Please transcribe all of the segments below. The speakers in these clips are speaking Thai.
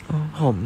ผม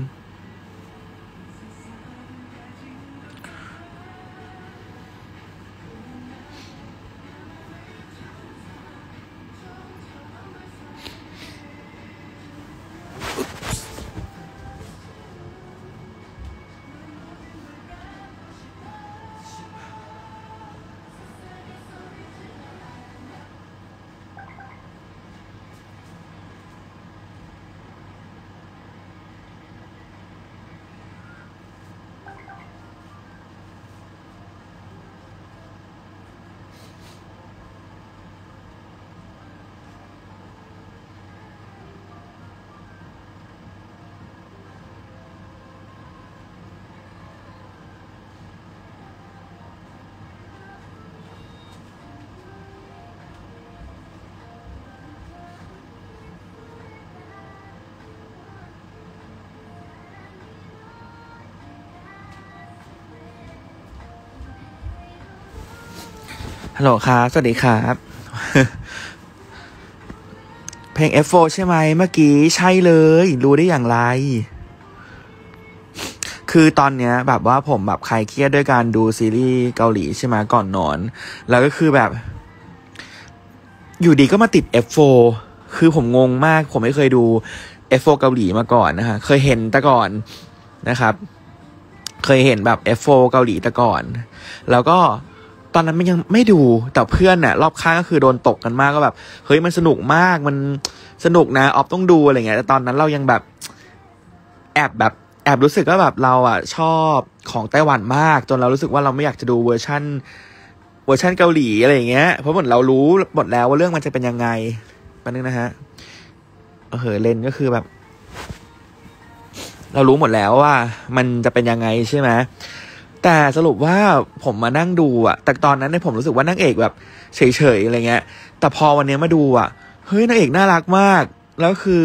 ฮัลโหลครับสวัสดีครับ เพลง F4 ใช่ไหมเมื่อกี้ใช่เลยรู้ได้อย่างไรคือตอนเนี้ยแบบว่าผมแบบคลายเครียดด้วยการดูซีรีส์เกาหลีใช่ไหมก่อนนอนแล้วก็คือแบบอยู่ดีก็มาติด F4 คือผมงงมากผมไม่เคยดู F4 เกาหลีมาก่อนนะฮะเคยเห็นแต่ก่อนนะครับเคยเห็นแบบ F4 เกาหลีแต่ก่อนแล้วก็ตอนนั้นมันยังไม่ดูแต่เพื่อนน่ะรอบข้างก็คือโดนตกกันมากก็แบบเฮ้ยมันสนุกมากมันสนุกนะออฟต้องดูอะไรเงี้ยแต่ตอนนั้นเรายังแบบแอบรู้สึกว่าแบบเราอ่ะชอบของไต้หวันมากจนเรารู้สึกว่าเราไม่อยากจะดูเวอร์ชั่นเกาหลีอะไรอย่างเงี้ยเพราะเหมือนเรารู้หมดแล้วว่าเรื่องมันจะเป็นยังไงแป๊บนึงนะฮะเลนก็คือแบบเรารู้หมดแล้วว่ามันจะเป็นยังไงใช่ไหมแต่สรุปว่าผมมานั่งดูอ่ะแต่ตอนนั้นเนี่ยผมรู้สึกว่านางเอกแบบเฉยๆอะไรเงี้ยแต่พอวันนี้มาดูอ่ะเฮ้ยนางเอกน่ารักมากแล้วคือ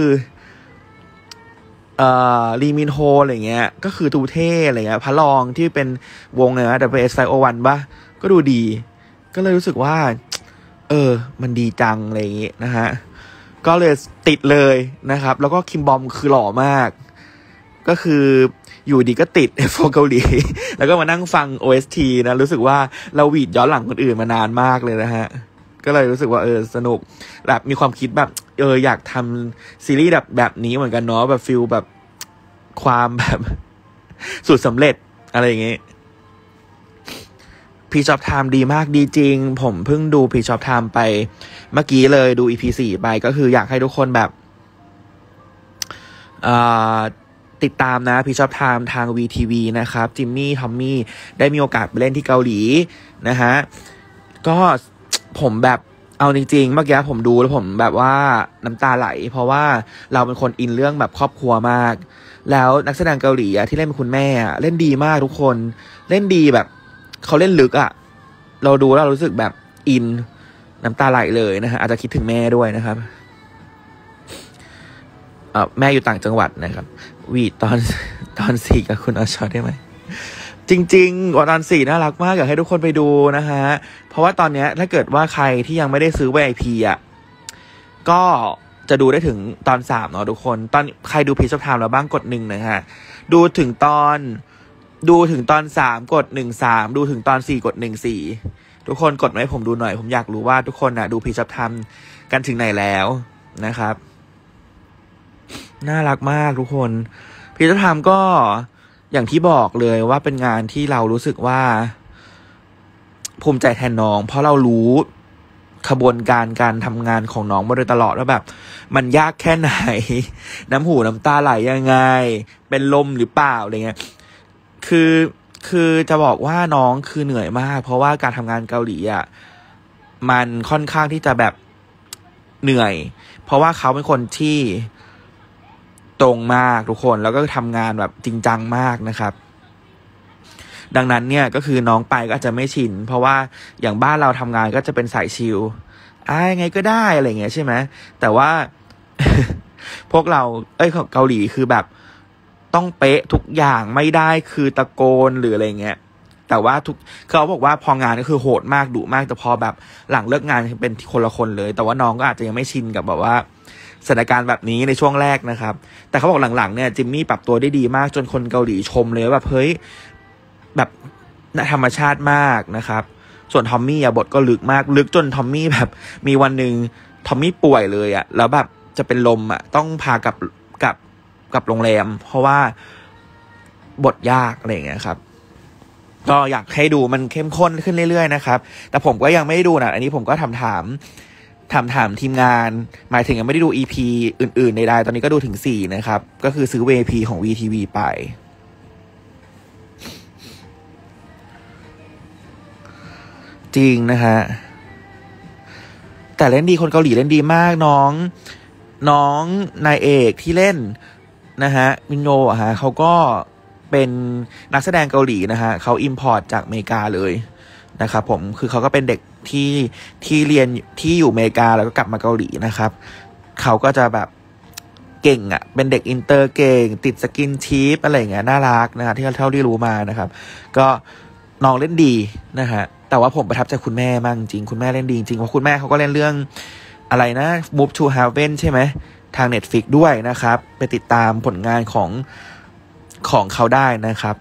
ลีมินโฮอะไรเงี้ยก็คือดูเท่อะไรเงี้ยพระรองที่เป็นวงเนี่ยนะ WS501 ป่ะก็ดูดีก็เลยรู้สึกว่ามันดีจังอะไรอย่างงี้นะฮะก็เลยติดเลยนะครับแล้วก็คิมบอมคือหล่อมากก็คืออยู่ดีก็ติด F4 เกาหลีแล้วก็มานั่งฟัง OST นะรู้สึกว่าเราหวีดย้อนหลังคนอื่นมานานมากเลยนะฮะก็เลยรู้สึกว่าสนุกแบบมีความคิดแบบอยากทำซีรีส์แบบนี้เหมือนกันเนาะแบบฟิลแบบความแบบสุดสำเร็จอะไรอย่างเงี้ยพีชอปไทม์ดีมากดีจริงผมเพิ่งดูพีชอปไทม์ไปเมื่อกี้เลยดู EP 4ไปก็คืออยากให้ทุกคนแบบติดตามนะพีชอปไทม์ทาง VTV นะครับจิมมี่ทอมมี่ได้มีโอกาสไปเล่นที่เกาหลีนะฮะก็ผมแบบเอาจริงๆเมื่อกี้ผมดูแล้วผมแบบว่าน้ำตาไหลเพราะว่าเราเป็นคนอินเรื่องแบบครอบครัวมากแล้วนักแสดงเกาหลีที่เล่นเป็นคุณแม่เล่นดีมากทุกคนเล่นดีแบบเขาเล่นลึกเราดูแล้วเรารู้สึกแบบอินน้ำตาไหลเลยนะฮะอาจจะคิดถึงแม่ด้วยนะครับแม่อยู่ต่างจังหวัดนะครับวีตอนสี่กับคุณอชอได้ไหมจริงๆตอนสี่น่ารักมากอยากให้ทุกคนไปดูนะฮะเพราะว่าตอนนี้ถ้าเกิดว่าใครที่ยังไม่ได้ซื้อ VIP ก็จะดูได้ถึงตอน3เนาะทุกคนตอนใครดูพีชอปไทม์แล้วบ้างกด1นะฮะดูถึงตอน3กด13ดูถึงตอน4กด14ทุกคนกดมาให้ผมดูหน่อยผมอยากรู้ว่าทุกคนดูพีชอปไทม์กันถึงไหนแล้วนะครับน่ารักมากทุกคนพีชอปไทม์ก็อย่างที่บอกเลยว่าเป็นงานที่เรารู้สึกว่าภูมิใจแทนน้องเพราะเรารู้ขบวนการทำงานของน้องมาโดยตลอดว่าแบบมันยากแค่ไหนน้ำหูน้ำตาไหลยังไงเป็นลมหรือเปล่าอะไรเงี้ยคือจะบอกว่าน้องคือเหนื่อยมากเพราะว่าการทำงานเกาหลีมันค่อนข้างที่จะแบบเหนื่อยเพราะว่าเขาเป็นคนที่ตรงมากทุกคนแล้วก็ทำงานแบบจริงจังมากนะครับดังนั้นเนี่ยก็คือน้องไปก็อาจจะไม่ชินเพราะว่าอย่างบ้านเราทำงานก็จะเป็นสายชิลยังไงก็ได้อะไรเงี้ยใช่ไหมแต่ว่า พวกเราเกาหลีคือแบบต้องเป๊ะทุกอย่างไม่ได้คือตะโกนหรืออะไรเงี้ยแต่ว่าเขาบอกว่าพองานก็คือโหดมากดุมากแต่พอแบบหลังเลิกงานเป็นคนละคนเลยแต่ว่าน้องก็อาจจะยังไม่ชินกับแบบว่าสถานการณ์แบบนี้ในช่วงแรกนะครับแต่เขาบอกหลังๆเนี่ยจิมมี่ปรับตัวได้ดีมากจนคนเกาหลีชมเลยว่าแบบเฮ้ยแบบธรรมชาติมากนะครับส่วนทอมมี่บทก็ลึกมากลึกจนทอมมี่แบบมีวันหนึ่งทอมมี่ป่วยเลยแล้วแบบจะเป็นลมต้องพากลับโรงแรมเพราะว่าบทยากอะไรอย่างเงี้ยครับก็อยากให้ดูมันเข้มข้นขึ้นเรื่อยๆนะครับแต่ผมก็ยังไม่ได้ดูนะอันนี้ผมก็ถามทีมงานหมายถึงยังไม่ได้ดู EP อื่นๆใดๆตอนนี้ก็ดูถึง4นะครับก็คือซื้อ VIP ของ VTV ไปจริงนะฮะแต่เล่นดีคนเกาหลีเล่นดีมากน้องนายเอกที่เล่นนะฮะมินโนเขาก็เป็นนักแสดงเกาหลีนะฮะเขาอิมพอร์ตจากอเมริกาเลยนะครับผมคือเขาก็เป็นเด็กที่เรียนที่อยู่อเมริกาแล้วก็กลับมาเกาหลีนะครับเขาก็จะแบบเก่งเป็นเด็กอินเตอร์เก่งติดสกินชิปอะไรอย่างเงี้ยน่ารักนะฮะที่เท่าที่รู้มานะครับก็น้องเล่นดีนะฮะแต่ว่าผมประทับใจคุณแม่มากจริงคุณแม่เล่นดีจริงเพราะคุณแม่เขาก็เล่นเรื่องอะไรนะ Move to Heaven ใช่ไหมทาง Netflix ด้วยนะครับไปติดตามผลงานของเขาได้นะครับ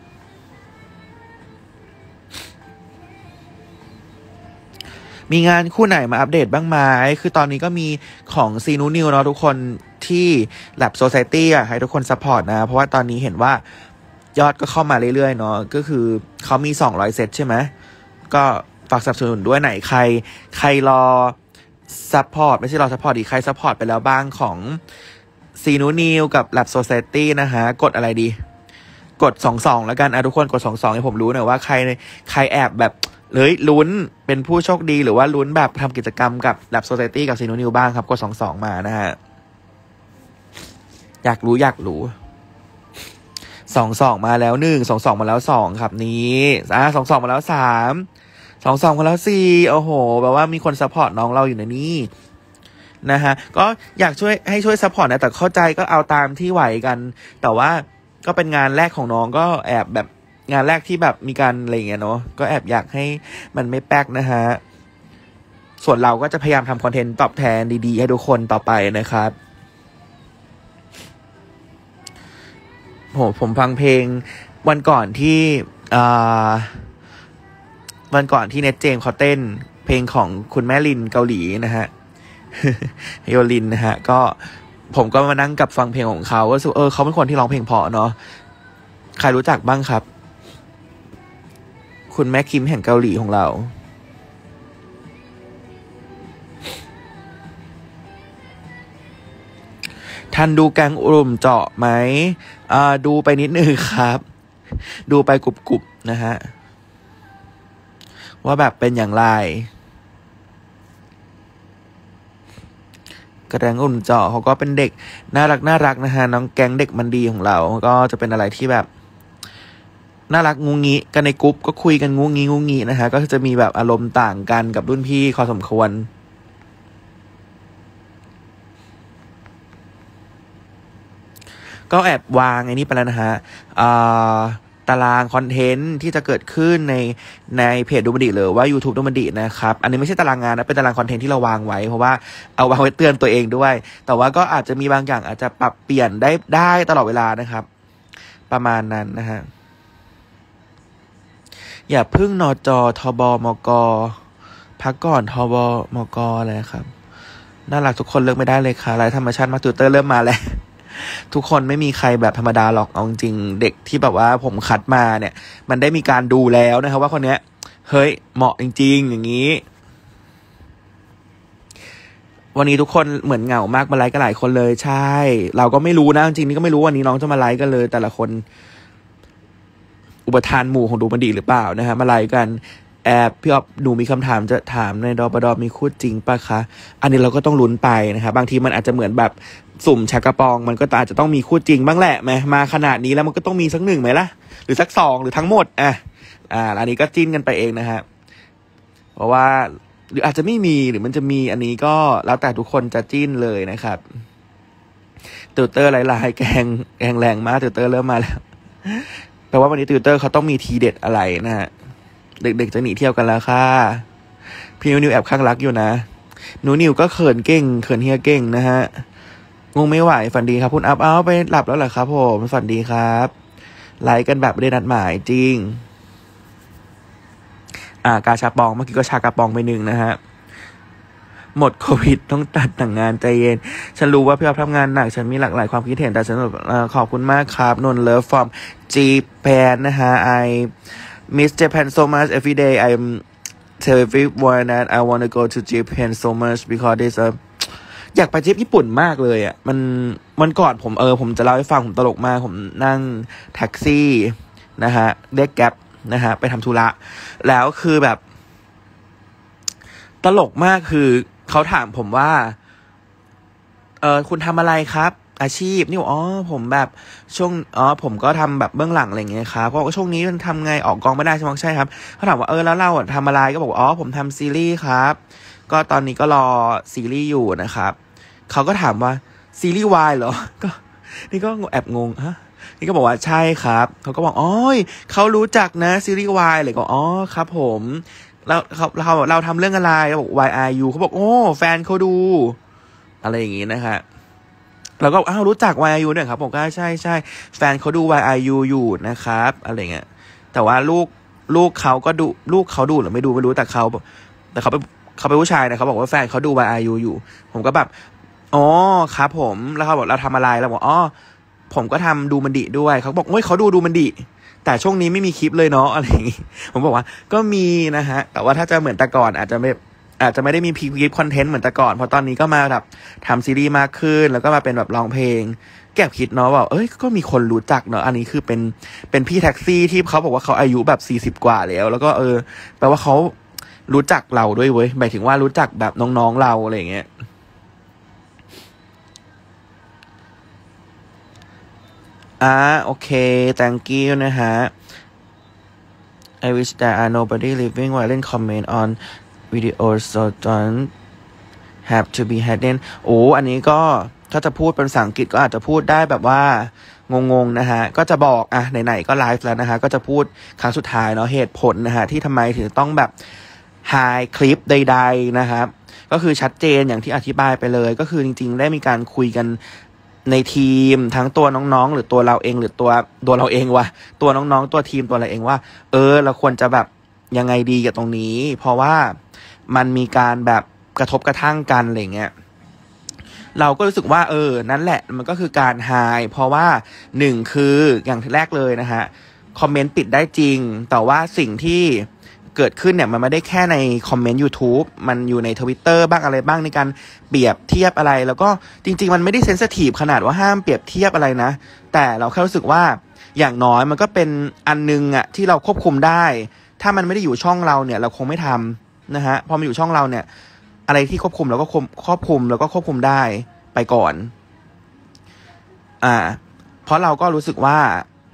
มีงานคู่ไหนมาอัปเดตบ้างไหมคือตอนนี้ก็มีของซีนูนิวเนาะทุกคนที่ Lab Society ให้ทุกคนซัพพอร์ตนะเพราะว่าตอนนี้เห็นว่ายอดก็เข้ามาเรื่อยๆเนาะก็คือเขามี200เซตใช่ไหมก็ฝากสนับสนุนด้วยไหนใครรอซัพพอร์ตไม่ใช่รอซัพพอร์ตดีใครซัพพอร์ตไปแล้วบ้างของซีนูนิวกับ Lab Society นะฮะกดอะไรดีกด22แล้วกันทุกคนกด22ให้ผมรู้หน่อยว่าใครแอบแบบลุ้นเป็นผู้โชคดีหรือว่าลุ้นแบบทำกิจกรรมกับ Lab Society กับซีนูนิวบ้างครับกด22มานะฮะอยากรู้22มาแล้ว1 22มาแล้ว2ครับนี้22มาแล้ว3 22มาแล้ว4โอ้โหแปลว่ามีคนซัพพอร์ตน้องเราอยู่ในนี้นะฮะก็อยากให้ช่วยซัพพอร์ตนะแต่เข้าใจก็เอาตามที่ไหวกันแต่ว่าก็เป็นงานแรกของน้องก็แอบแบบงานแรกที่แบบมีการอะไรอย่างเงี้ยเนาะก็แอบอยากให้มันไม่แป๊กนะฮะส่วนเราก็จะพยายามทำคอนเทนต์ตอบแทนดีๆให้ทุกคนต่อไปนะครับผมฟังเพลงวันก่อนที่เน็ตเจมเขาเต้นเพลงของคุณแม่ลินเกาหลีนะฮะโยลินนะฮะก็ผมก็มานั่งกับฟังเพลงของเขาว่าเขาเป็นคนที่ร้องเพลงเพราะเนาะใครรู้จักบ้างครับคุณแม่คิมแห่งเกาหลีของเราท่านดูแกงอุรุมเจาะไหมดูไปนิดนึงครับดูไปกรุบๆนะฮะว่าแบบเป็นอย่างไรกระแดงอุ่นเจาะเขาก็เป็นเด็กน่ารักนะฮะน้องแก๊งเด็กมันดีของเราก็จะเป็นอะไรที่แบบน่ารักงูงี้กันในกรุ๊ปก็คุยกันงูงี้นะฮะก็จะมีแบบอารมณ์ต่างกันกับรุ่นพี่พอสมควรก็แอบวางไอ้นี่ไปแล้วนะฮะตารางคอนเทนต์ที่จะเกิดขึ้นในเพจดูมันดีหรือว่า YouTube ดูมันดีนะครับอันนี้ไม่ใช่ตารางงานนะเป็นตารางคอนเทนต์ที่เราวางไว้เพราะว่าเอาวางไว้เตือนตัวเองด้วยแต่ว่าก็อาจจะมีบางอย่างอาจจะปรับเปลี่ยนได้ตลอดเวลานะครับประมาณนั้นนะฮะอย่าพึ่งนจทบมกพักก่อนทบมกอะไรครับน่ารักทุกคนเลิกไม่ได้เลยค่ะไรธรรมชาติมากTwitterเริ่มมาแล้วทุกคนไม่มีใครแบบธรรมดาหรอกเอาจริงเด็กที่แบบว่าผมคัดมาเนี่ยมันได้มีการดูแล้วนะครับว่าคนเนี้ยเฮ้ยเหมาะจริงๆอย่างนี้วันนี้ทุกคนเหมือนเหงามากมาไลฟ์กันหลายคนเลยใช่เราก็ไม่รู้นะจริงๆนี่ก็ไม่รู้วันนี้น้องจะมาไลฟ์กันเลยแต่ละคนอุปทานหมู่ของดูมันดีหรือเปล่านะฮะมาไลฟ์กันพี่อ๊อฟหนูมีคำถามจะถามในดปดมีคู่จริงปะคะอันนี้เราก็ต้องลุ้นไปนะครับบางทีมันอาจจะเหมือนแบบสุ่มชักกระปองมันก็อาจจะต้องมีคู่จริงบ้างแหละมาขนาดนี้แล้วมันก็ต้องมีสัก1ไหมล่ะหรือสัก2หรือทั้งหมดอันนี้ก็จิ้นกันไปเองนะฮะเพราะว่าหรืออาจจะไม่มีหรือมันจะมีอันนี้ก็แล้วแต่ทุกคนจะจิ้นเลยนะครับTwitterหลายๆแกงแรงมากTwitterเริ่มมาแล้วแปลว่าวันนี้ติวเตอร์เขาต้องมีทีเด็ดอะไรนะฮะเด็กๆจะหนีเที่ยวกันแล้วค่ะพี่นิวแอบข้างรักอยู่นะหนูนิวก็เขินเก่งเขินเฮียเก่งนะฮะงงไม่ไหวฝันดีครับคุณอัพเอาไปหลับแล้วเหรอครับผมฝันดีครับไลฟ์กันแบบไม่ได้นัดหมายจริงกาชาปองเมื่อกี้ก็ชากระปองไปหนึ่งนะฮะหมดโควิดต้องตัดแต่งงานใจเย็นฉันรู้ว่าพี่อัพทำงานหนักฉันมีหลากหลายความคิดเห็นแต่ฉันขอบคุณมากครับนนเลิฟ from Japan นะฮะ I miss Japan so much every day I'm tell everyone that I want to go to Japan so much because it's a อยากไปทริปญี่ปุ่นมากเลยอ่ะมันก่อนผมจะเล่าให้ฟังผมตลกมากผมนั่งแท็กซี่นะฮะเรียกแก๊ปนะฮะไปทำธุระแล้วคือแบบตลกมากคือเขาถามผมว่าคุณทำอะไรครับอาชีพนี่ผมแบบช่วงผมก็ทำแบบเบื้องหลังอะไรอย่างเงี้ยครับเพราะว่าช่วงนี้มันทำไงออกกองไม่ได้ใช่ไหมใช่ครับเขาถามว่าแล้วเราทำอะไรก็บอกผมทำซีรีส์ครับก็ตอนนี้ก็รอซีรีส์อยู่นะครับเขาก็ถามว่าซีรีส์วายเหรอก็นี่ก็แอบงงฮะนี่ก็บอกว่าใช่ครับเขาก็บอกเขารู้จักนะซีรีส์วายเลยก็ครับผมแล้วเราทำเรื่องอะไรเราบอก Why are you เขาบอกแฟนเขาดูอะไรอย่างงี้นะฮะแล้วก็รู้จัก Why are you เนี่ยครับผมก็ใช่แฟนเขาดู Why are you อยู่นะครับอะไรเงี้ยแต่ว่าลูกเขาก็ดูลูกเขาดูหรือไม่ดูไม่รู้แต่เขาเป็นผู้ชายนะเขาบอกว่าแฟนเขาดู Why are you อยู่ผมก็แบบครับผมแล้วเขาบอกเราทำอะไรเราบอกผมก็ทำดูมันดิด้วยเขาบอกเขาดูมันดิแต่ช่วงนี้ไม่มีคลิปเลยเนาะอะไรอย่างงี้ผมบอกว่าก็มีนะฮะแต่ว่าถ้าจะเหมือนแต่ก่อนอาจจะไม่ได้มีคลิปคอนเทนต์เหมือนแต่ก่อนเพราะตอนนี้ก็มาแบบทำซีรีส์มากขึ้นแล้วก็มาเป็นแบบร้องเพลงแก็คิดเนาะว่าก็มีคนรู้จักเนาะอันนี้คือเป็นพี่แท็กซี่ที่เขาบอกว่าเขาอายุแบบ40กว่าแล้วก็แปลว่าเขารู้จักเราด้วยเว้ยหมายถึงว่ารู้จักแบบน้องๆเราอะไรอย่างเงี้ยโอเค thank you นะฮะ I wish there are nobody leaving violent comment on videos so don't have to be hidden อันนี้ก็ถ้าจะพูดเป็นภาษาอังกฤษก็อาจจะพูดได้แบบว่างงๆนะฮะก็จะบอกไหนๆก็ไลฟ์แล้วนะฮะก็จะพูดครั้งสุดท้ายเนาะเหตุผลนะฮะที่ทำไมถึงต้องแบบhide คลิปใดๆนะครับก็คือชัดเจนอย่างที่อธิบายไปเลยก็คือจริงๆได้มีการคุยกันในทีมทั้งตัวน้องๆหรือตัวเราเองหรือตัวเราเองวะตัวน้องๆตัวทีมตัวเราเองว่าเราควรจะแบบยังไงดีกับตรงนี้เพราะว่ามันมีการแบบกระทบกระทั่งกันอะไรเงี้ยเราก็รู้สึกว่านั่นแหละมันก็คือการไฮเพราะว่า1คืออย่างแรกเลยนะฮะคอมเมนต์ปิดได้จริงแต่ว่าสิ่งที่เกิดขึ้นเนี่ยมันไม่ได้แค่ในคอมเมนต์ YouTube มันอยู่ใน Twitter บ้างอะไรบ้างในการเปรียบเทียบอะไรแล้วก็จริงๆมันไม่ได้เซนซิทีฟขนาดว่าห้ามเปรียบเทียบอะไรนะแต่เราแค่รู้สึกว่าอย่างน้อยมันก็เป็นอันนึงที่เราควบคุมได้ถ้ามันไม่ได้อยู่ช่องเราเนี่ยเราคงไม่ทำนะฮะพอมาอยู่ช่องเราเนี่ยอะไรที่ควบคุมเราก็ควบคุมแล้วก็ควบคุมได้ไปก่อนเพราะเราก็รู้สึกว่า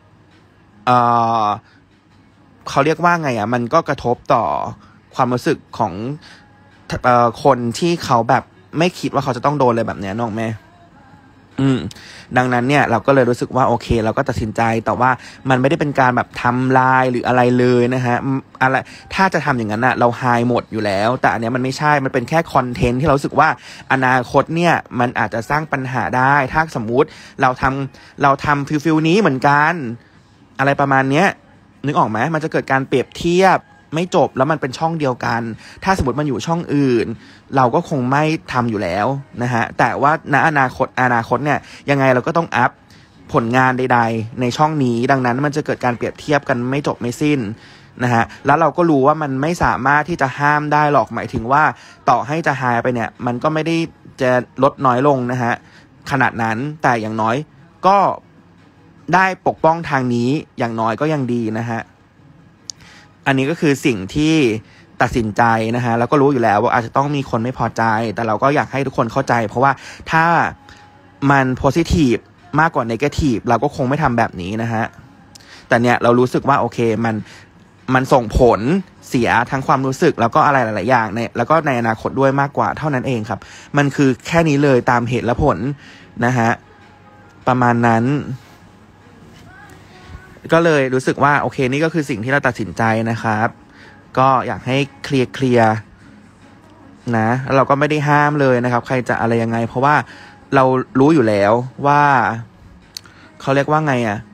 เขาเรียกว่าไงมันก็กระทบต่อความรู้สึกของคนที่เขาแบบไม่คิดว่าเขาจะต้องโดนอะไรแบบนี้น้องแม่ดังนั้นเนี่ยเราก็เลยรู้สึกว่าโอเคเราก็ตัดสินใจแต่ว่ามันไม่ได้เป็นการแบบทำลายหรืออะไรเลยนะฮะอะไรถ้าจะทำอย่างนั้นเราไฮหมดอยู่แล้วแต่อันเนี้ยมันไม่ใช่มันเป็นแค่คอนเทนต์ที่เรารู้สึกว่าอนาคตเนี่ยมันอาจจะสร้างปัญหาได้ถ้าสมมุติเราทำฟิลนี้เหมือนกันอะไรประมาณเนี้ยนึกออกไหมมันจะเกิดการเปรียบเทียบไม่จบแล้วมันเป็นช่องเดียวกันถ้าสมมติมันอยู่ช่องอื่นเราก็คงไม่ทำอยู่แล้วนะฮะแต่ว่าณอนาคตเนี่ยยังไงเราก็ต้องอัพผลงานใดๆในช่องนี้ดังนั้นมันจะเกิดการเปรียบเทียบกันไม่จบไม่สิ้นนะฮะแล้วเราก็รู้ว่ามันไม่สามารถที่จะห้ามได้หรอกหมายถึงว่าต่อให้จะหายไปเนี่ยมันก็ไม่ได้จะลดน้อยลงนะฮะขนาดนั้นแต่อย่างน้อยก็ได้ปกป้องทางนี้อย่างน้อยก็ยังดีนะฮะอันนี้ก็คือสิ่งที่ตัดสินใจนะฮะแล้วก็รู้อยู่แล้วว่าอาจจะต้องมีคนไม่พอใจแต่เราก็อยากให้ทุกคนเข้าใจเพราะว่าถ้ามันโพซิทีฟมากกว่าเนกาทีฟเราก็คงไม่ทำแบบนี้นะฮะแต่เนี่ยเรารู้สึกว่าโอเคมันส่งผลเสียทั้งความรู้สึกแล้วก็อะไรหลายๆอย่างแล้วก็ในอนาคตด้วยมากกว่าเท่านั้นเองครับมันคือแค่นี้เลยตามเหตุและผลนะฮะประมาณนั้นก็เลยรู้สึกว่าโอเคนี่ก็คือสิ่งที่เราตัดสินใจนะครับก็อยากให้เคลียร์นะแล้วเราก็ไม่ได้ห้ามเลยนะครับใครจะอะไรยังไงเพราะว่าเรารู้อยู่แล้วว่าเขาเรียกว่าไง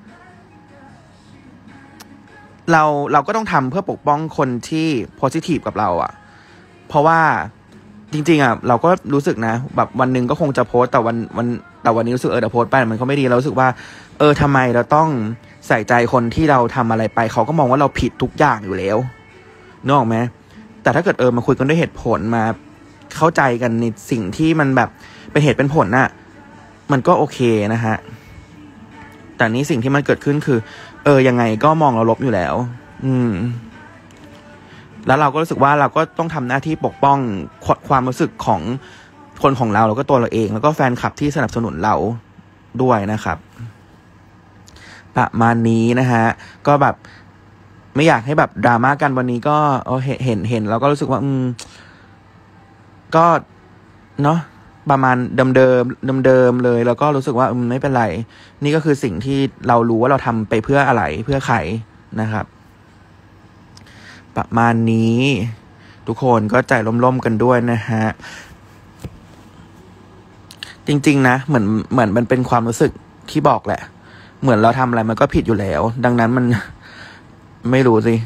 เราก็ต้องทำเพื่อปกป้องคนที่โพสิทีฟกับเราเพราะว่าจริงๆเราก็รู้สึกนะแบบวันหนึ่งก็คงจะโพสแต่วันนี้รู้สึกเดี๋ยวโพสไปมันก็ไม่ดีเรารู้สึกว่าทำไมเราต้องใส่ใจคนที่เราทำอะไรไปเขาก็มองว่าเราผิดทุกอย่างอยู่แล้วนึกออกไหมแต่ถ้าเกิดมาคุยกันด้วยเหตุผลมาเข้าใจกันในสิ่งที่มันแบบเป็นเหตุเป็นผลมันก็โอเคนะฮะแต่นี้สิ่งที่มันเกิดขึ้นคือยังไงก็มองเราลบอยู่แล้วแล้วเราก็รู้สึกว่าเราก็ต้องทำหน้าที่ปกป้องความรู้สึกของคนของเราแล้วก็ตัวเราเองแล้วก็แฟนคลับที่สนับสนุนเราด้วยนะครับประมาณนี้นะฮะก็แบบไม่อยากให้แบบดราม่ากันวันนี้ก็เห็นเราก็รู้สึกว่าก็เนาะประมาณเดิมเลยแล้วก็รู้สึกว่าไม่เป็นไรนี่ก็คือสิ่งที่เรารู้ว่าเราทำไปเพื่ออะไรเพื่อใครนะครับประมาณนี้ทุกคนก็ใจร่มๆกันด้วยนะฮะจริงๆนะเหมือนมันเป็นความรู้สึกที่บอกแหละเหมือนเราทำอะไรมันก็ผิดอยู่แล้วดังนั้นมันไม่รู้สิ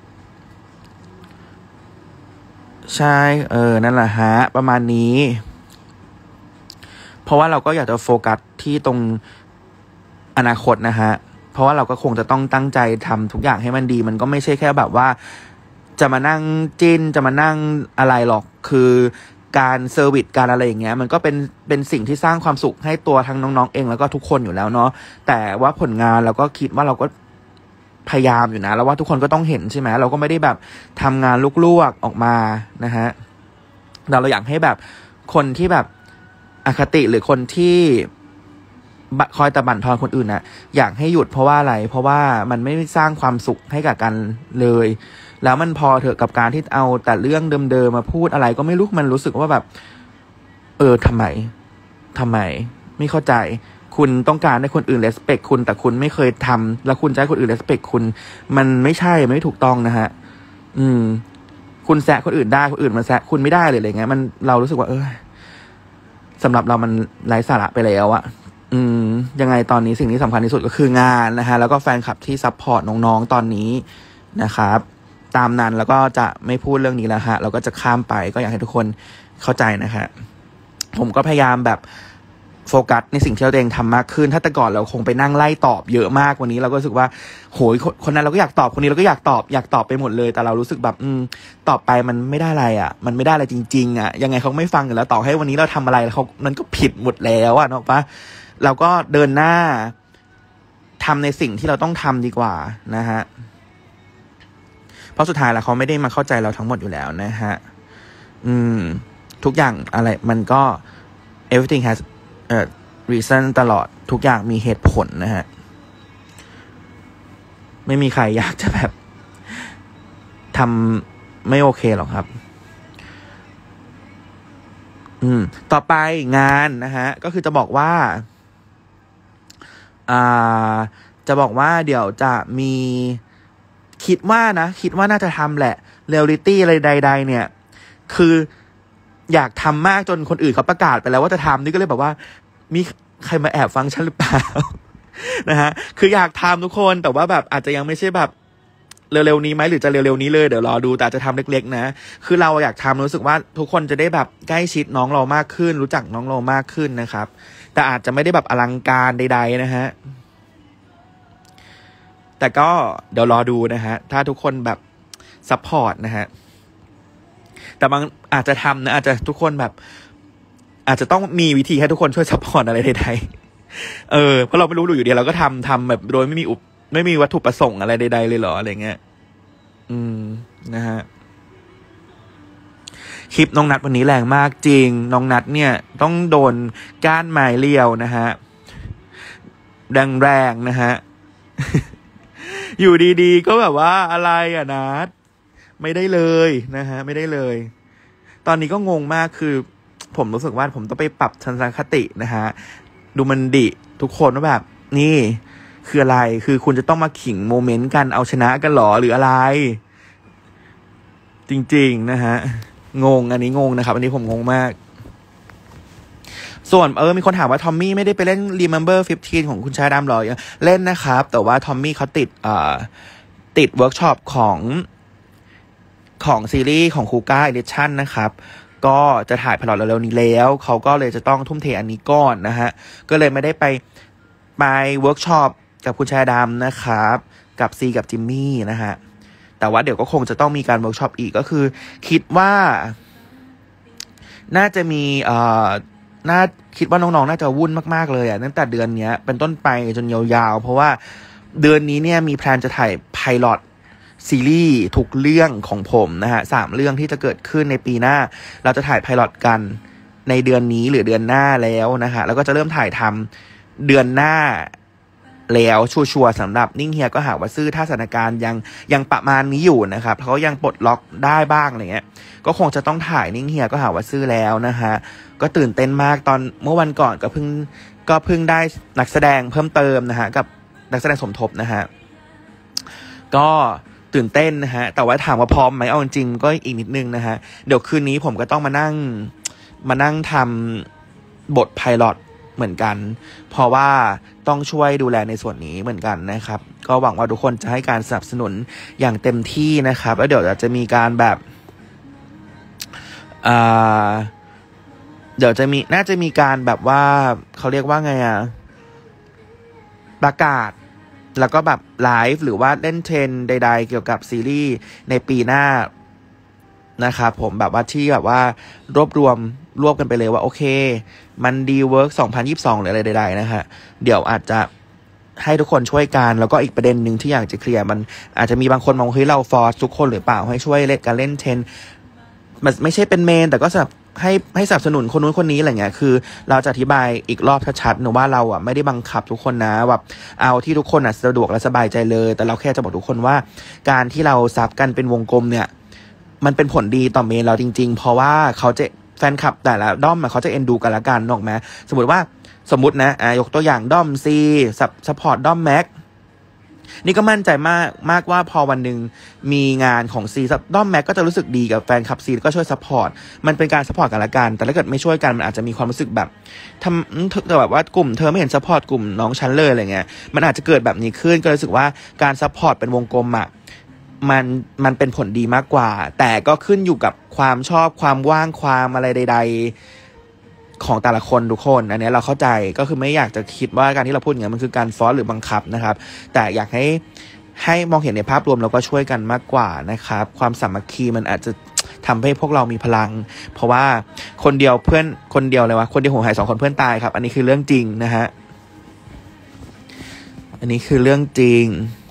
ใช่นั่นแหละฮะประมาณนี้เพราะว่าเราก็อยากจะโฟกัสที่ตรงอนาคตนะฮะเพราะว่าเราก็คงจะต้องตั้งใจทำทุกอย่างให้มันดีมันก็ไม่ใช่แค่แบบว่าจะมานั่งจิ้นจะมานั่งอะไรหรอกคือการเซอร์วิสการอะไรอย่างเงี้ยมันก็เป็นสิ่งที่สร้างความสุขให้ตัวทั้งน้องๆเองแล้วก็ทุกคนอยู่แล้วเนาะแต่ว่าผลงานเราก็คิดว่าเราก็พยายามอยู่นะแล้วว่าทุกคนก็ต้องเห็นใช่ไหมเราก็ไม่ได้แบบทำงานลวกๆออกมานะฮะเราอยากให้แบบคนที่แบบอคติหรือคนที่คอยตะบั่นทอนคนอื่นอยากให้หยุดเพราะว่าอะไรเพราะว่ามันไม่สร้างความสุขให้กับกันเลยแล้วมันพอเถอะกับการที่เอาแต่เรื่องเดิมๆมาพูดอะไรก็ไม่รู้มันรู้สึกว่าแบบทำไมไม่เข้าใจคุณต้องการให้คนอื่น respect คุณแต่คุณไม่เคยทำแล้วคุณจะให้คนอื่น respect คุณมันไม่ใช่มันไม่ถูกต้องนะฮะคุณแซะคนอื่นได้คนอื่นมันแซะคุณไม่ได้เลยอะไรเงี้ยมันเรารู้สึกว่าสำหรับเรามันไร้สาระไปแล้วยังไงตอนนี้สิ่งที่สำคัญที่สุดก็คืองานนะฮะแล้วก็แฟนคลับที่ซัพพอร์ตน้องๆตอนนี้นะครับตามนั้นแล้วก็จะไม่พูดเรื่องนี้แล้วฮะเราก็จะข้ามไปก็อยากให้ทุกคนเข้าใจนะฮะผมก็พยายามแบบโฟกัสในสิ่งที่เราเองทำมากขึ้นถ้าแต่ก่อนเราคงไปนั่งไล่ตอบเยอะมากวันนี้เราก็รู้สึกว่าโหยคนนั้นเราก็อยากตอบคนนี้เราก็อยากตอบไปหมดเลยแต่เรารู้สึกแบบตอบไปมันไม่ได้อะไรมันไม่ได้อะไรจริงๆยังไงเขาไม่ฟังอยู่แล้วต่อให้วันนี้เราทำอะไรแล้วมันก็ผิดหมดแล้วเนาะปะเราก็เดินหน้าทำในสิ่งที่เราต้องทำดีกว่านะฮะเพราะสุดท้ายแล้วเขาไม่ได้มาเข้าใจเราทั้งหมดอยู่แล้วนะฮะทุกอย่างอะไรมันก็ everything has reason ตลอดทุกอย่างมีเหตุผลนะฮะไม่มีใครอยากจะแบบทำไม่โอเคหรอกครับต่อไปงานนะฮะก็คือจะบอกว่าเดี๋ยวจะมีคิดว่าน่าจะทำแหละเรียลลิตี้อะไรใดๆเนี่ยคืออยากทำมากจนคนอื่นเขาประกาศไปแล้วว่าจะทำนี่ก็เลยแบบว่ามีใครมาแอบฟังฉันหรือเปล่า นะฮะคืออยากทำทุกคนแต่ว่าแบบอาจจะยังไม่ใช่แบบเร็วๆนี้ไหมหรือจะเร็วๆนี้เลยเดี๋ยวรอดูแต่จะทำเล็กๆนะคือเราอยากทำรู้สึกว่าทุกคนจะได้แบบใกล้ชิดน้องเรามากขึ้นรู้จักน้องเรามากขึ้นนะครับแต่อาจจะไม่ได้แบบอลังการใดๆนะฮะแต่ก็เดี๋ยวรอดูนะฮะถ้าทุกคนแบบซัพพอร์ตนะฮะแต่บางอาจจะทำนะอาจจะทุกคนแบบอาจจะต้องมีวิธีให้ทุกคนช่วยซัพพอร์ตอะไรใดๆเพราะเราไม่รู้อยู่ดีเราก็ทำแบบโดยไม่มีวัตถุประสงค์อะไรใดๆเลยเหรออะไรเงี้ยนะฮะคลิปน้องนัทวันนี้แรงมากจริงน้องนัทเนี่ยต้องโดนก้านไม้เลี้ยวนะฮะแรงๆนะฮะ อยู่ดีๆก็แบบว่าอะไรนัทไม่ได้เลยนะฮะไม่ได้เลยตอนนี้ก็งงมากคือผมรู้สึกว่าผมต้องไปปรับทัศนคตินะฮะดูมันดิทุกคนว่าแบบนี่คืออะไรคือคุณจะต้องมาขิงโมเมนต์กันเอาชนะกันหรอหรืออะไรจริงๆนะฮะงงอันนี้งงนะครับอันนี้ผมงงมากส่วนมีคนถามว่าทอมมี่ไม่ได้ไปเล่น Remember 15 ของคุณชายดำหรอเล่นนะครับแต่ว่าทอมมี่เขาติดเวิร์กช็อปของซีรีส์ของคูก้าเอดิชั่นนะครับก็จะถ่ายพลอตเร็วๆนี้แล้วเขาก็เลยจะต้องทุ่มเทอันนี้ก่อนนะฮะก็เลยไม่ได้ไปเวิร์กช็อปกับคุณชายดำนะครับกับซีกับจิมมี่นะฮะแต่ว่าเดี๋ยวก็คงจะต้องมีการเวิร์กช็อปอีกก็คือคิดว่าน่าจะมีคิดว่าน้องๆน่าจะวุ่นมากๆเลยอ่ะตั้งแต่เดือนนี้เป็นต้นไปจนยาวๆเพราะว่าเดือนนี้เนี่ยมีแพลนจะถ่ายไพลอตซีรีส์ทุกเรื่องของผมนะฮะ3 เรื่องที่จะเกิดขึ้นในปีหน้าเราจะถ่ายไพลอตกันในเดือนนี้หรือเดือนหน้าแล้วนะฮะแล้วก็จะเริ่มถ่ายทำเดือนหน้าแล้วชัวร์ๆสำหรับนิ่งเฮียก็หาว่าซื่อถ้าสถานการณ์ยังประมาณนี้อยู่นะครับเขายังปลดล็อกได้บ้างอะไรเงี้ยก็คงจะต้องถ่ายนิ่งเฮียก็หาว่าซื่อแล้วนะฮะก็ตื่นเต้นมากตอนเมื่อวันก่อนก็เพิ่งได้นักแสดงเพิ่มเติมนะฮะกับนักแสดงสมทบนะฮะก็ตื่นเต้นนะฮะแต่ว่าถามว่าพร้อมไหมเอาจริงก็อีกนิดนึงนะฮะเดี๋ยวคืนนี้ผมก็ต้องมานั่งทำบทไพลอตเหมือนกันเพราะว่าต้องช่วยดูแลในส่วนนี้เหมือนกันนะครับก็หวังว่าทุกคนจะให้การสนับสนุนอย่างเต็มที่นะครับแล้วเดี๋ยวจะมีการแบบเดี๋ยวน่าจะมีการแบบว่าเขาเรียกว่าไงประกาศแล้วก็แบบไลฟ์หรือว่าเล่นเทรนใดๆเกี่ยวกับซีรีส์ในปีหน้านะครับผมแบบว่าที่แบบว่ารวบกันไปเลยว่าโอเคมันดีเวิร์ก2022หรืออะไรใดๆนะฮะเดี๋ยวอาจจะให้ทุกคนช่วยกันแล้วก็อีกประเด็นหนึ่งที่อยากจะเคลียร์มันอาจจะมีบางคนมองเฮ้ยเราฟอร์สทุกคนหรือเปล่าให้ช่วยเล่นการเล่นเทรนมันไม่ใช่เป็นเมนแต่ก็ให้สนับสนุนคนนู้นคนนี้อะไรเงี้ยคือเราจะอธิบายอีกรอบชัดๆนะว่าเราไม่ได้บังคับทุกคนนะแบบเอาที่ทุกคนสะดวกและสบายใจเลยแต่เราแค่จะบอกทุกคนว่าการที่เราซับกันเป็นวงกลมเนี่ยมันเป็นผลดีต่อเมนเราจริงๆเพราะว่าเขาจะแฟนคลับแต่ละด้อมเขาจะเอ็นดูกันละกันนกไหมสมมตินะยกตัวอย่างด้อมซีซัพพอร์ตด้อมแม็กนี่ก็มั่นใจมากว่าพอวันหนึ่งมีงานของซีด้อมแม็กก็จะรู้สึกดีกับแฟนคลับซีก็ช่วยซัพพอร์ตมันเป็นการซัพพอร์ตกันละกันแต่ถ้าเกิดไม่ช่วยกันมันอาจจะมีความรู้สึกแบบแบบว่ากลุ่มเธอไม่เห็นซัพพอร์ตกลุ่มน้องฉันเลยอะไรเงี้ยมันอาจจะเกิดแบบนี้ขึ้นก็รู้สึกว่าการซัพพอร์ตเป็นวงกลมมันเป็นผลดีมากกว่าแต่ก็ขึ้นอยู่กับความชอบความว่างความอะไรใดๆของแต่ละคนทุกคนอันนี้เราเข้าใจก็คือไม่อยากจะคิดว่าการที่เราพูดอย่างนี้มันคือการฟอร์สหรือบังคับนะครับแต่อยากให้มองเห็นในภาพรวมแล้วก็ช่วยกันมากกว่านะครับความสามัคคีมันอาจจะทำให้พวกเรามีพลังเพราะว่าคนเดียวหัวหาย2 คนเพื่อนตายครับอันนี้คือเรื่องจริงนะฮะอันนี้คือเรื่องจริง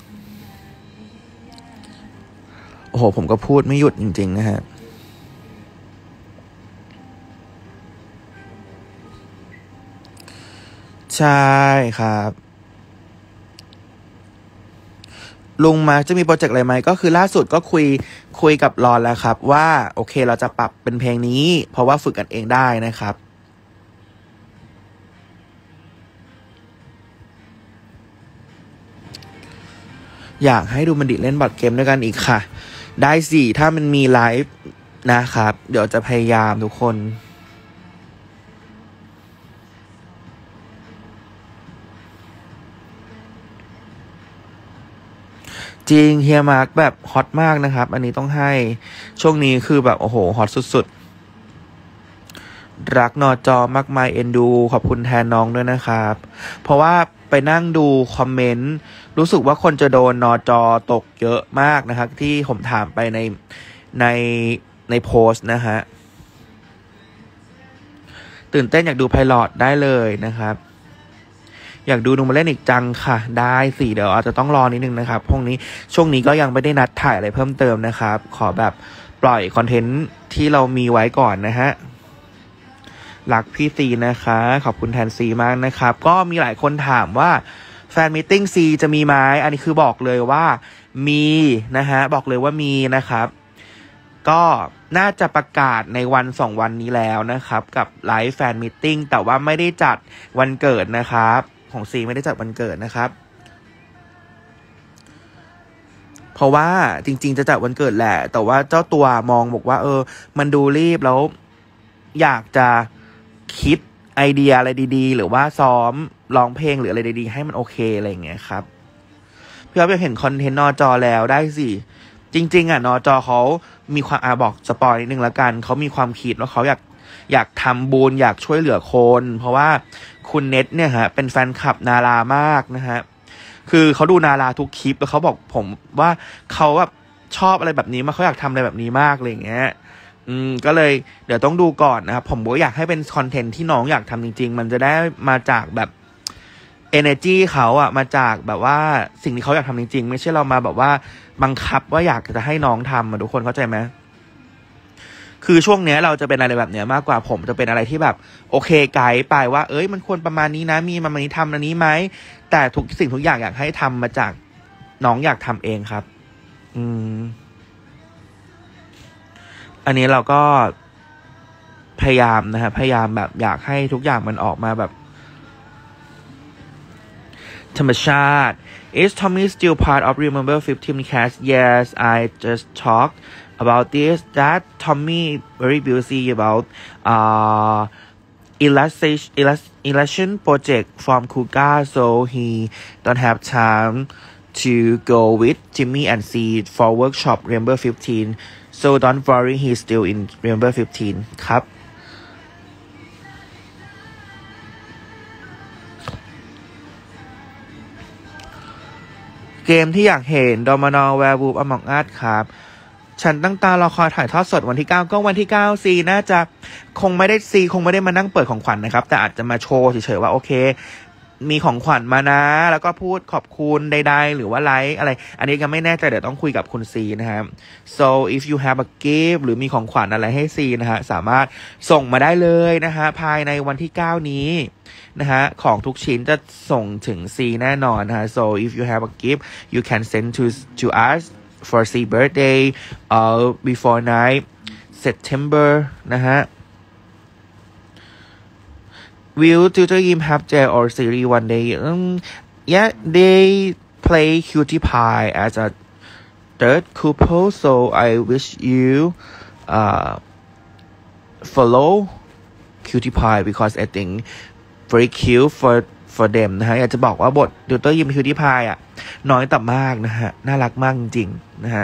โอ้โหผมก็พูดไม่หยุดจริงๆนะฮะใช่ครับลุงมาจะมีโปรเจกต์อะไรไหมก็คือล่าสุดก็คุยกับรอนแล้วครับว่าโอเคเราจะปรับเป็นเพลงนี้เพราะว่าฝึกกันเองได้นะครับอยากให้ดูมันดิเล่นบอร์ดเกมด้วยกันอีกค่ะได้สิถ้ามันมีไลฟ์นะครับเดี๋ยวจะพยายามทุกคนจริงเฮียมาร์กแบบฮอตมากนะครับอันนี้ต้องให้ช่วงนี้คือแบบโอ้โหฮอตสุดๆรักนอจอมากมายเอ็นดูขอบคุณแทนน้องด้วยนะครับเพราะว่าไปนั่งดูคอมเมนต์รู้สึกว่าคนจะโดนนอจอตกเยอะมากนะครับที่ผมถามไปในโพสต์นะฮะตื่นเต้นอยากดูไพลอตได้เลยนะครับอยากดูนูมาเล่นอีกจังค่ะได้สิเดี๋ยวอาจจะต้องรอนิดนึงนะครับช่วงนี้ก็ยังไม่ได้นัดถ่ายอะไรเพิ่มเติมนะครับขอแบบปล่อยคอนเทนต์ที่เรามีไว้ก่อนนะฮะรักพี่ซีนะคะขอบคุณแทนซีมากนะครับก็มีหลายคนถามว่าแฟนมีตติ้งซีจะมีไหมอันนี้คือบอกเลยว่ามีนะฮะบอกเลยว่ามีนะครับก็น่าจะประกาศใน1-2 วันนี้แล้วนะครับกับไลฟ์แฟนมีตติ้งแต่ว่าไม่ได้จัดวันเกิดนะครับของซีไม่ได้จัดวันเกิดนะครับราะว่าจริงๆจะจัดวันเกิดแหละแต่ว่าเจ้าตัวมองบอกว่ามันดูรีบแล้วอยากจะคิดไอเดียอะไรดีๆหรือว่าซ้อมร้องเพลงหรืออะไรดีๆให้มันโอเคอะไรอย่างเงี้ยครับพี่อ๊อฟอยากเห็นคอนเทนต์นจแล้วได้สิจริงๆนจเขามีความบอกสปอยนิดนึงละกันเขามีความคิดว่าเขาอยากทำบุญอยากช่วยเหลือคนเพราะว่าคุณเน็ตเนี่ยฮะเป็นแฟนคลับนารามากนะฮะคือเขาดูนาราทุกคลิปแล้วเขาบอกผมว่าเขาแบบชอบอะไรแบบนี้มากเขาอยากทำอะไรแบบนี้มากอะไรอย่างเงี้ยก็เลยเดี๋ยวต้องดูก่อนนะครับผมบอกอยากให้เป็นคอนเทนต์ที่น้องอยากทำจริงๆมันจะได้มาจากแบบ energy เขามาจากแบบว่าสิ่งที่เขาอยากทำจริงๆไม่ใช่เรามาแบบว่าบังคับว่าอยากจะให้น้องทำทุกคนเข้าใจไหมคือช่วงเนี้ยเราจะเป็นอะไรแบบเนี้ยมากกว่าผมจะเป็นอะไรที่แบบโอเคไกด์ไปว่ามันควรประมาณนี้นะมีประมาณนี้ทำอันนี้ไหมแต่ทุกสิ่งทุกอย่างอยากให้ทำมาจากน้องอยากทำเองครับอันนี้เราก็พยายามนะฮะพยายามแบบอยากให้ทุกอย่างมันออกมาแบบธรรมชาติ Is Tommy still part of Remember 15 cast? Yes, I just talked about this. That Tommy very busy about election project from Kuga, so he don't have time to go with Jimmy and C for workshop Remember 15. So don't worry, he's still in Remember 15 ครับเกมที่อยากเห็น Domino Werewolf Among Us ครับฉันตั้งตารอคอยถ่ายทอดสดวันที่9ก็วันที่9ซีน่าจะคงไม่ได้มานั่งเปิดของขวัญ นะครับแต่อาจจะมาโชว์เฉยๆว่าโอเคมีของขวัญมานะแล้วก็พูดขอบคุณใดๆหรือว่าไลค์อะไรอันนี้ก็ไม่แน่ใจเดี๋ยวต้องคุยกับคุณซีนะครับ so if you have a gift หรือมีของขวัญอะไรให้ซีนะฮะสามารถส่งมาได้เลยนะฮะภายในวันที่9นี้นะฮะของทุกชิ้นจะส่งถึงซีแน่นอนนะฮะ so if you have a gift you can send to us for C birthday before 9 September นะฮะWill Tutor Yim have their or series one day? Yeah, they play Cutie Pie as a third couple, so I wish you follow Cutie Pie because I think very cute for them นะฮะอยากจะบอกว่าบท Tutor Yim Cutie Pie น้อยแต่มากนะฮะน่ารักมากจริงๆนะฮะ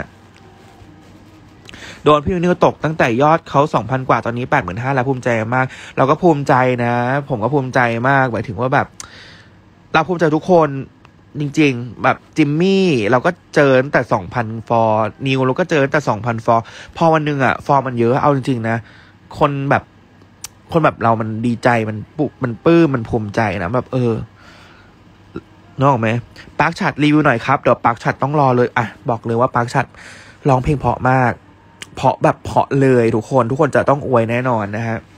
โดนพี่นิวตกตั้งแต่ยอดเขา 2,000 กว่าตอนนี้ 85,000 แล้วภูมิใจมากเราก็ภูมิใจนะผมก็ภูมิใจมากหมายถึงว่าแบบเราภูมิใจทุกคนจริงๆแบบจิมมี่เราก็เจอตั้งแต่ 2,000 ฟอร์นิวเราก็เจอตั้งแต่ 2,000 ฟอร์พอวันนึงฟอร์มันเยอะเอาจริงๆนะคนแบบเรามันดีใจมันปุกมันปลื้มมันภูมิใจนะแบบนึกออกไหมปาร์คชัดรีวิวหน่อยครับเดี๋ยวปาร์คชัดต้องรอเลยบอกเลยว่าปาร์คชัดร้องเพลงเพราะมากเพราะแบบเพราะเลยทุกคนจะต้องอวยแน่นอนนะฮะ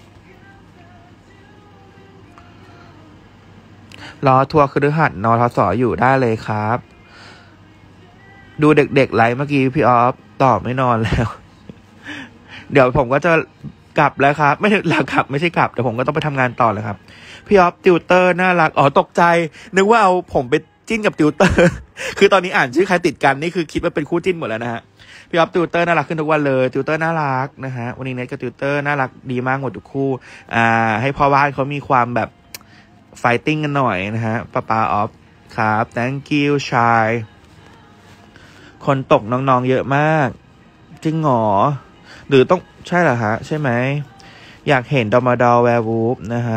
รอทัวร์คือหัดนทสอยู่ได้เลยครับดูเด็กๆไลฟ์เมื่อกี้พี่ออฟตอบไม่นอนแล้ว เดี๋ยวผมก็จะกลับแล้วครับไม่ใช่กลับไม่ใช่กลับแต่ผมก็ต้องไปทำงานต่อแล้วครับพี่ออฟติวเตอร์น่ารักตกใจนึกว่าเอาผมไปจิ้นกับติวเตอร์ คือตอนนี้อ่านชื่อใครติดกันนี่คือคิดว่าเป็นคู่จิ้นหมดแล้วนะฮะพี่ออฟติวเตอร์น่ารักขึ้นทุกวันเลยติวเตอร์น่ารักนะฮะวันนี้เน็ตกับติวเตอร์น่ารักดีมากหมดทุกคู่ให้พ่อบ้านเขามีความแบบไฟติ้งกันหน่อยนะฮะป้าออฟครับ thank you ชายคนตกน้องๆเยอะมากจริงหรอหรือต้องใช่เหรอฮะใช่ไหมอยากเห็นดอมดอลแวร์วูฟนะฮะ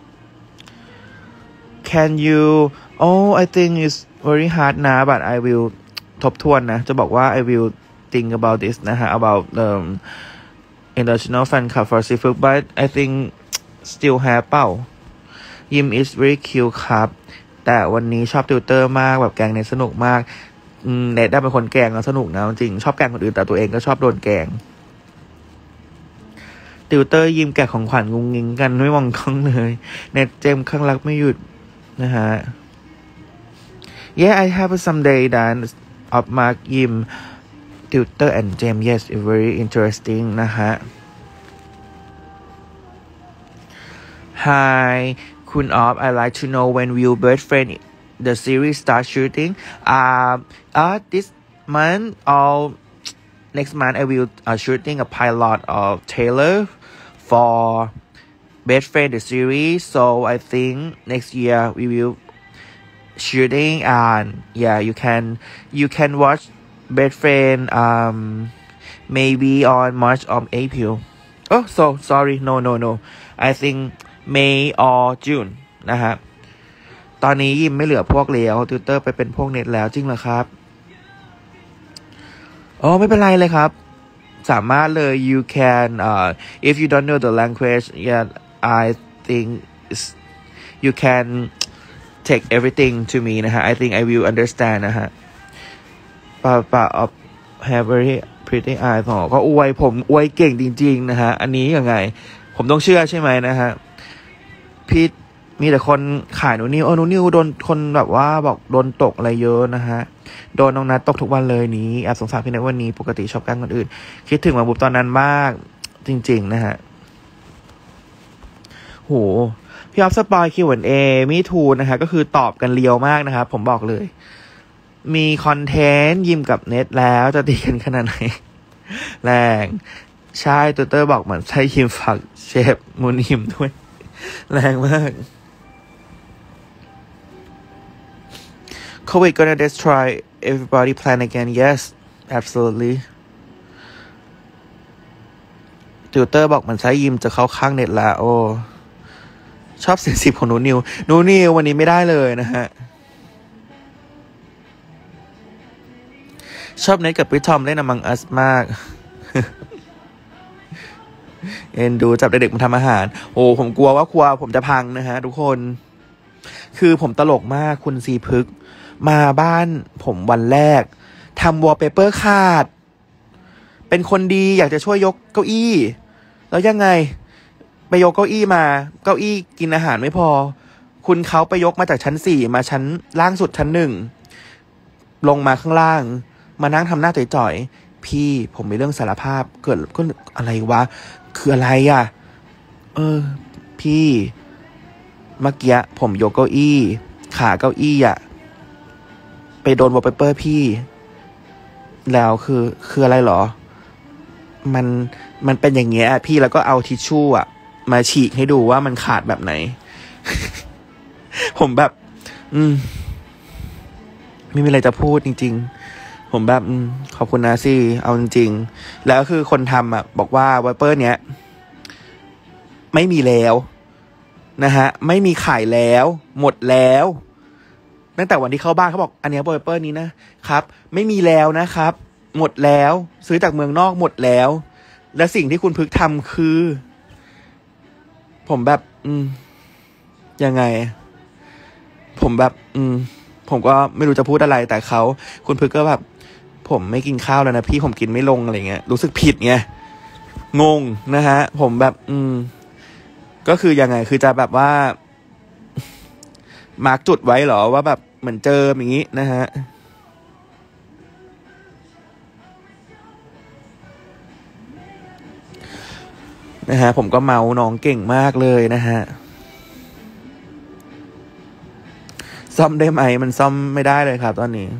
can you I think it's very hard นะ but I will ทบทวนนะจะบอกว่า I will think about this นะฮะ about international fan club for seafood but I think still have เปล่ายิม is very cute ครับแต่วันนี้ชอบติวเตอร์มากแบบแกงเน็ตสนุกมากเน็ตได้เป็นคนแกงแล้วสนุกนะจริงชอบแกงคนอื่นแต่ตัวเองก็ชอบโดนแกงติวเตอร์ยิมแกะของขวัญงุงงิงกันไม่มองกล้องเลยเน็ตเจมข้างรักไม่หยุดนะฮะ Yeah I have some day dance of Mark Yim Tutor and James yes it's very interesting นะฮะ Hi คุณออฟ I like to know when will Bird Friend the series start shooting this month or next month I will shooting a pilot of Taylor for Best Friend the series. So I think next year we will shooting and yeah, you can watch Best Friend maybe on March or April. Oh, so sorry, no. I think May or June นะฮะตอนนี้ยิมไม่เหลือพวกเลวติวเตอร์ไปเป็นพวกเน็ตแล้วจริงเหรอครับอ๋อไม่เป็นไรเลยครับสามารถเลย you can if you don't know the language yeah I think you can take everything to me นะฮะ I think I will understand นะฮะป่า of have very pretty eyes ก็อวยผมอวยเก่งจริงๆนะฮะอันนี้ยังไงผมต้องเชื่อใช่ไหมนะฮะพี่มีแต่คนขายหนูนิวหนูนิวโดนคนแบบว่าบอกโดนตกอะไรเยอะนะฮะโดนน้องนัทตกทุกวันเลยนี้แอบสงสารพี่ในวันนี้ปกติชอบกันคนอื่นคิดถึงมาบุบตอนนั้นมากจริงๆนะฮะโหพี่ออฟสปอย Q&A มีทูนะฮะก็คือตอบกันเลียวมากนะครับผมบอกเลยมีคอนเทนต์ยิมกับเน็ตแล้วจะตีกันขนาดไหนแรงใช่ตูเตอร์บอกเหมือนใช้ยิมฝากเชฟมูนยิมด้วยแรงมาก COVID gonna destroy everybody plan again yes absolutely ติวเตอร์บอกเหมือนใช้ยิมจะเข้าข้างเน็ตละโอ้ชอบเสียงสิบของหนูนิววันนี้ไม่ได้เลยนะฮะชอบเน็ตกับพี่ทอมเล่นAmong Usมากเอ็นดูจับเด็กๆมาทำอาหารโอ้ผมกลัวว่าครัวผมจะพังนะฮะทุกคนคือผมตลกมากคุณซีพึกมาบ้านผมวันแรกทำวอลเปเปอร์ขาดเป็นคนดีอยากจะช่วยยกเก้าอี้แล้วยังไงไปยกเก้าอี้มาเก้าอี้กินอาหารไม่พอคุณเขาไปยกมาจากชั้น4มาชั้นล่างสุดชั้น1ลงมาข้างล่างมานั่งทำหน้าจ่อยๆพี่ผมมีเรื่องสารภาพเกิดอะไรวะคืออะไรอ่ะพี่เมื่อกี้ผมยกเก้าอี้ขาเก้าอี้อ่ะไปโดนวอลเปเปอร์พี่แล้วคืออะไรหรอมันเป็นอย่างเงี้ยพี่แล้วก็เอาทิชชู่อ่ะมาฉีกให้ดูว่ามันขาดแบบไหน ผมแบบไม่มีอะไรจะพูดจริงๆผมแบบขอบคุณนะสิเอาจริงๆแล้วคือคนทำอ่ะบอกว่าไวเปอร์เนี้ยไม่มีแล้วนะฮะไม่มีขายแล้วหมดแล้วตั้งแต่วันที่เข้าบ้านเขาบอกอันนี้ไวเปอร์นี้นะครับไม่มีแล้วนะครับหมดแล้วซื้อจากเมืองนอกหมดแล้วและสิ่งที่คุณพึกทำคือผมแบบยังไงผมแบบผมก็ไม่รู้จะพูดอะไรแต่คุณพึกก็แบบผมไม่กินข้าวแล้วนะพี่ผมกินไม่ลงอะไรเงี้ยรู้สึกผิดไงงงนะฮะผมแบบก็คือยังไงคือจะแบบว่ามาร์กจุดไว้เหรอว่าแบบเหมือนเจออย่างงี้นะฮะผมก็เมาน้องเก่งมากเลยนะฮะซ่อมได้ไหมมันซ่อมไม่ได้เลยครับตอนนี้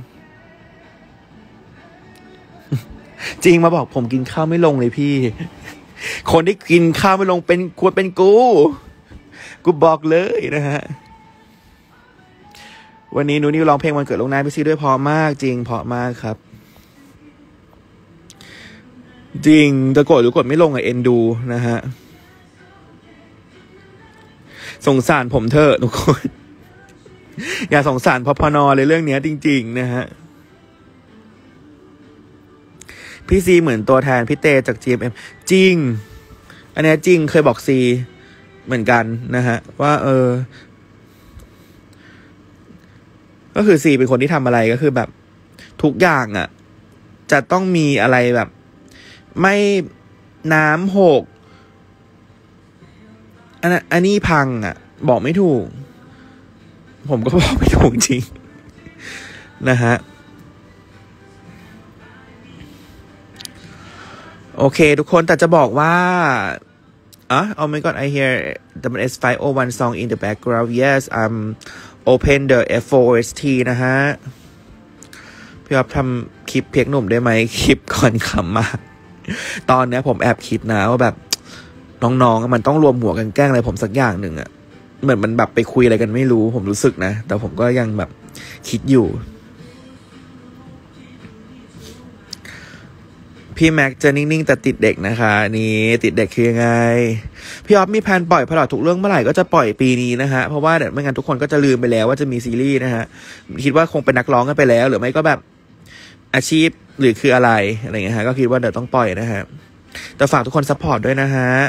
จริงมาบอกผมกินข้าวไม่ลงเลยพี่คนที่กินข้าวไม่ลงควรเป็นกูบอกเลยนะฮะวันนี้หนูนิวร้องเพลงวันเกิดลงหน้าพี่ซีด้วยเพราะมากจริงเพราะมากครับจริงจะกดหรือกดไม่ลงเอ็นดูนะฮะสงสารผมเถอะทุกคนอย่าสงสารพนเลยเรื่องนี้จริงๆนะฮะพี่ซีเหมือนตัวแทนพี่เตจาก GMM จริงอันนี้จริงเคยบอกซีเหมือนกันนะฮะว่าก็คือซีเป็นคนที่ทำอะไรก็คือแบบทุกอย่างอ่ะจะต้องมีอะไรแบบไม่น้ำหกอันนี้พังอ่ะบอกไม่ถูกผมก็บอกไม่ถูกจริงนะฮะโอเคทุกคนแต่จะบอกว่าoh my god I hear the S501 song in the background yes open the F4OST นะฮะพี่อ๊อฟทำคลิปเพียกหนุ่มได้ไหมคลิปก่อนขำมากตอนเนี้ยผมแอบคิดนะว่าแบบน้องๆมันต้องรวมหัวกันแกล้งอะไรผมสักอย่างหนึ่งอะเหมือนมันแบบไปคุยอะไรกันไม่รู้ผมรู้สึกนะแต่ผมก็ยังแบบคิดอยู่พี่แม็กจะนิ่งๆแต่ติดเด็กนะคะนี่ติดเด็กคือยังไงพี่ออฟมีแผนปล่อยพลอตทุกเรื่องเมื่อไหร่ก็จะปล่อยปีนี้นะฮะเพราะว่าเดี๋ยวไม่งั้นทุกคนก็จะลืมไปแล้วว่าจะมีซีรีส์นะฮะคิดว่าคงเป็นนักร้องกันไปแล้วหรือไม่ก็แบบอาชีพหรือคืออะไรเงี้ยฮะก็คิดว่าเดี๋ยวต้องปล่อยนะฮะแต่ฝากทุกคนซัพพอร์ตด้วยนะฮะ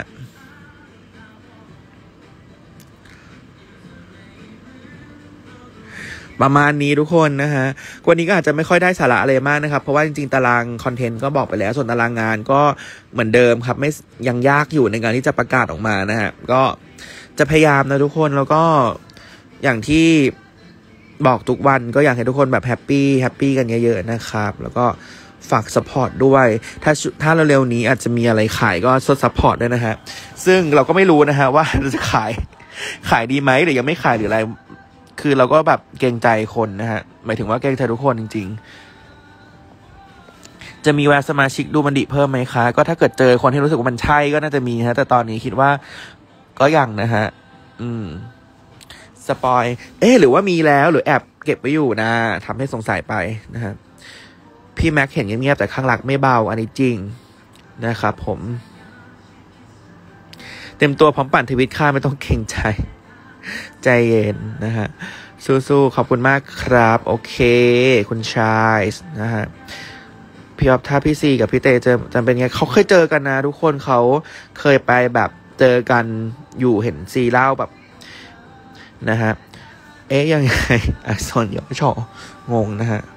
ประมาณนี้ทุกคนนะฮะวันนี้ก็อาจจะไม่ค่อยได้สาระอะไรมากนะครับเพราะว่าจริงๆตารางคอนเทนต์ก็บอกไปแล้วส่วนตารางงานก็เหมือนเดิมครับไม่ยังยากอยู่ในการที่จะประกาศออกมานะฮะก็จะพยายามนะทุกคนแล้วก็อย่างที่บอกทุกวันก็อยากให้ทุกคนแบบแฮปปี้กันเยอะๆนะครับแล้วก็ฝากซัพพอร์ตด้วยถ้าเร็วๆนี้อาจจะมีอะไรขายก็ซัพพอร์ตด้วยนะฮะซึ่งเราก็ไม่รู้นะฮะว่าจะขายดีไหมหรือยังไม่ขายหรืออะไรคือเราก็แบบเกรงใจคนนะฮะหมายถึงว่าเกรงใจทุกคนจริงๆจะมีแวะสมาชิกดูมันดิเพิ่มไหมคะก็ถ้าเกิดเจอคนที่รู้สึกว่ามันใช่ก็น่าจะมีฮะแต่ตอนนี้คิดว่าก็ยังนะฮะสปอยหรือว่ามีแล้วหรือแอบเก็บไว้อยู่นะทำให้สงสัยไปนะฮะพี่แม็กเห็นเงียบๆแต่ข้างหลังไม่เบาอันนี้จริงนะครับผมเต็มตัวพร้อมปั่นทวิตค่าไม่ต้องเกรงใจใจเย็นนะฮะสู้ๆขอบคุณมากครับโอเคคุณชายนะฮะพี่อ๊อฟถ้าพี่ซีกับพี่เตเจอจะเป็นไงเขาเคยเจอกันนะทุกคนเขาเคยไปแบบเจอกันอยู่เห็นซีเล่าแบบนะฮะยังไงอักษรย่อชองงนะฮะ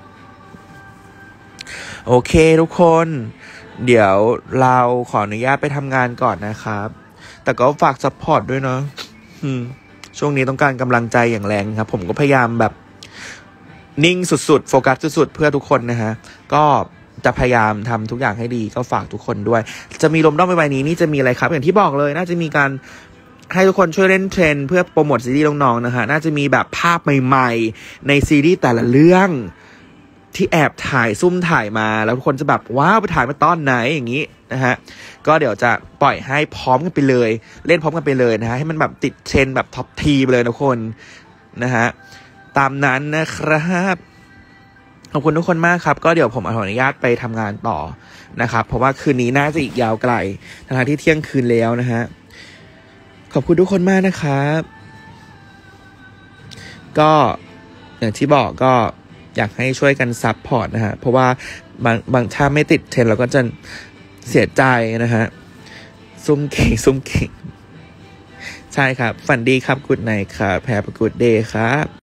โอเคทุกคนเดี๋ยวเราขออนุญาตไปทำงานก่อนนะครับแต่ก็ฝากซัพพอร์ตด้วยเนาะช่วงนี้ต้องการกำลังใจอย่างแรงครับผมก็พยายามแบบนิ่งสุดๆโฟกัสสุดๆเพื่อทุกคนนะฮะก็จะพยายามทำทุกอย่างให้ดีก็ฝากทุกคนด้วยจะมีลมด้อมใบนี้นี่จะมีอะไรครับอย่างที่บอกเลยน่าจะมีการให้ทุกคนช่วยเล่นเทรนเพื่อโปรโมทซีรีส์น้องๆนะฮะน่าจะมีแบบภาพใหม่ๆในซีรีส์แต่ละเรื่องที่แอบถ่ายซุ่มถ่ายมาแล้วทุกคนจะแบบว้าวไปถ่ายมาตอนไหนอย่างนี้นะฮะก็เดี๋ยวจะปล่อยให้พร้อมกันไปเลยเล่นพร้อมกันไปเลยนะฮะให้มันแบบติดเทรนแบบท็อปทีไปเลยทุกคนนะฮะตามนั้นนะครับขอบคุณทุกคนมากครับก็เดี๋ยวผมขออนุญาตไปทำงานต่อนะครับเพราะว่าคืนนี้น่าจะอีกยาวไกลทั้งที่เที่ยงคืนแล้วนะฮะขอบคุณทุกคนมากนะครับก็อย่างที่บอกก็อยากให้ช่วยกันซัพพอร์ตนะฮะเพราะว่าบางถ้าไม่ติดเทรนเราก็จะเสียใจนะฮะซุ่มเก่งใช่ครับฝันดีครับกู๊ดไนท์ครับแฮปปี้กู๊ดเดย์ครับ